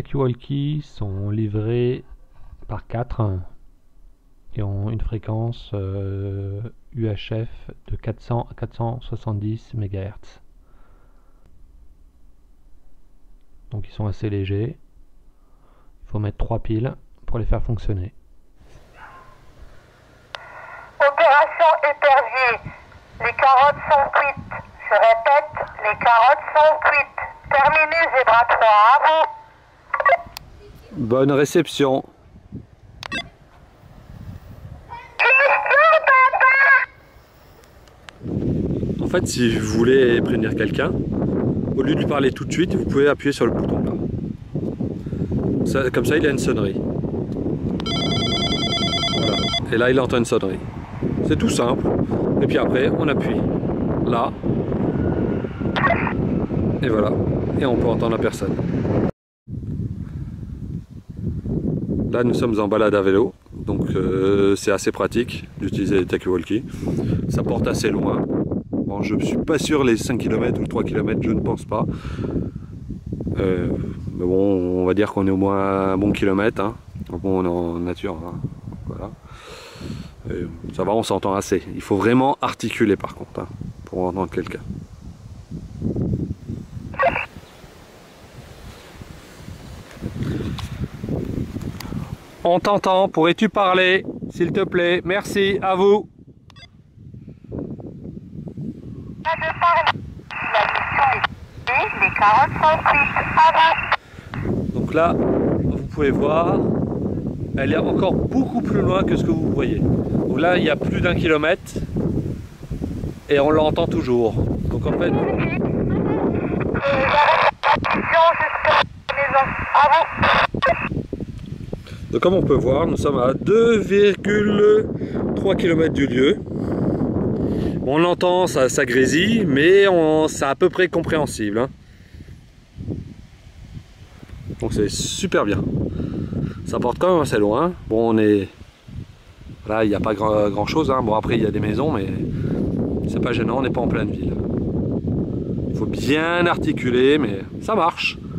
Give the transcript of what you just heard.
talkie-walkie sont livrés par 4 et ont une fréquence UHF de 400 à 470 MHz. Donc ils sont assez légers. Il faut mettre 3 piles pour les faire fonctionner. Opération épervier. Les carottes sont cuites. Je répète, les carottes sont cuites. Terminé, Zébra 3, à vous. Bonne réception. En fait, si vous voulez prévenir quelqu'un, au lieu de lui parler tout de suite, vous pouvez appuyer sur le bouton là. Comme ça, il a une sonnerie. Voilà. Et là, il entend une sonnerie. C'est tout simple. Et puis après, on appuie là. Et voilà. Et on peut entendre la personne. Là, nous sommes en balade à vélo. Donc, c'est assez pratique d'utiliser les talkie-walkie. Ça porte assez loin. Bon, je ne suis pas sûr les 5 km ou 3 km, je ne pense pas. Mais bon, on va dire qu'on est au moins un bon kilomètre. Hein. Bon, on est en nature. Hein. Voilà. Et ça va, on s'entend assez. Il faut vraiment articuler par contre, hein, pour entendre quelqu'un. On t'entend, pourrais-tu parler, s'il te plaît? Merci, à vous. Les carottes sont cuites, à vous. Donc là, vous pouvez voir, elle est encore beaucoup plus loin que ce que vous voyez. Donc là, il y a plus d'1 kilomètre et on l'entend toujours. Donc en fait... Donc comme on peut voir, nous sommes à 2,3 km du lieu. On l'entend, ça grésille, mais c'est à peu près compréhensible. Hein. Donc c'est super bien. Ça porte quand même assez loin. Bon, on est... Là, il n'y a pas grand chose. Hein. Bon, après, il y a des maisons, mais c'est pas gênant, on n'est pas en pleine ville. Il faut bien articuler, mais ça marche.